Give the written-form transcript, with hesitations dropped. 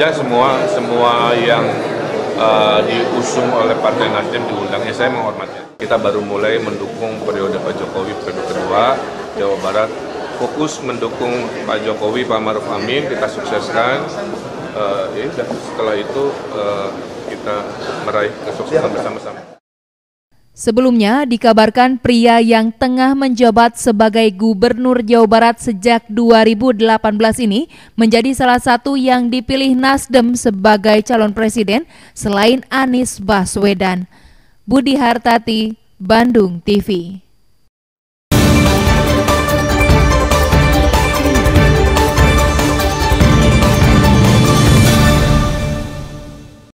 saja semua yang diusung oleh Partai Nasdem diundang. Saya menghormati. Kita baru mulai mendukung periode Pak Jokowi periode kedua, Jawa Barat fokus mendukung Pak Jokowi, Pak Ma'ruf Amin, kita sukseskan. Setelah itu kita meraih kesuksesan bersama-sama. Sebelumnya dikabarkan pria yang tengah menjabat sebagai Gubernur Jawa Barat sejak 2018 ini menjadi salah satu yang dipilih Nasdem sebagai calon presiden selain Anies Baswedan. Budi Hartati, Bandung TV.